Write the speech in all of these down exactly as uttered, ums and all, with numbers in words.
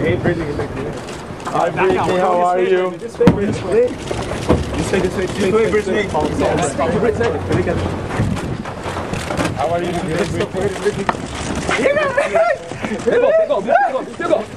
Hey, Britney. Hi, Britney. How are you? This way, this way. This way, this way, this way, Britney. How are you? Here go, here go, here go, here go.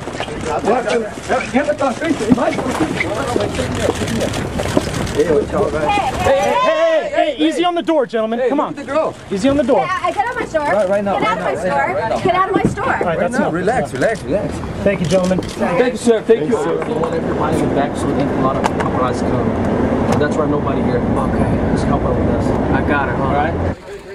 Hey, hey, hey, hey, easy on the door, gentlemen. Come on. Easy on the door. Yeah, I get out of my store. Right, right now, Get out right of my now, store. right now. Get out of my store. All right, that's enough. Relax, relax, relax. Thank you, gentlemen. Thank you, sir. Thank you. Hold everybody in the back so we didn't a lot of paparazzi come. That's why nobody here. Okay. Just help her with us. I got her, all right?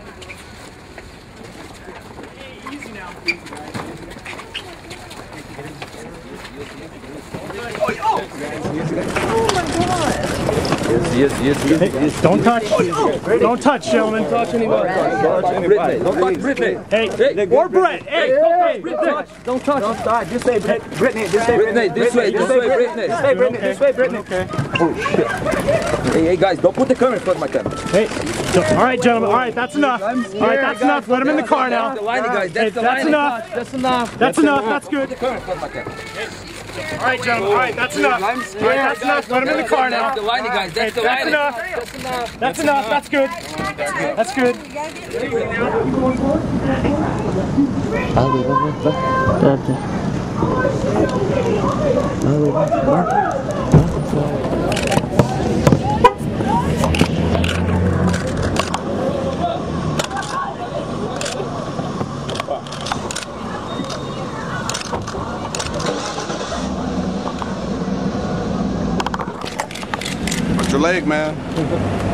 Yes, yes, yes, yes, yes. Don't touch. Don't touch, gentlemen. Don't touch anybody. Britney. Don't touch Britney. Hey, hey, or Brett. Hey, hey, Don't touch. Don't touch. Don't touch. Just say Britney. Just say Britney. This way. This way, Britney. This way, Britney. This way, Britney. Okay. Oh shit. Hey, hey, guys, don't put the camera in front of my camera. Hey. All right, gentlemen. All right, that's enough. All right, that's enough. Let him in the car now. That's the line, guys. Hey, That's the that's line. enough. That's enough. That's enough. That's good. Put the camera in front of my camera. All right, gentlemen. All right, that's enough. All right, that's enough. Let him in the car now. That's the line, guys. That's the That's line. enough. That's enough. That's enough. That's good. That's good. What's your leg, man?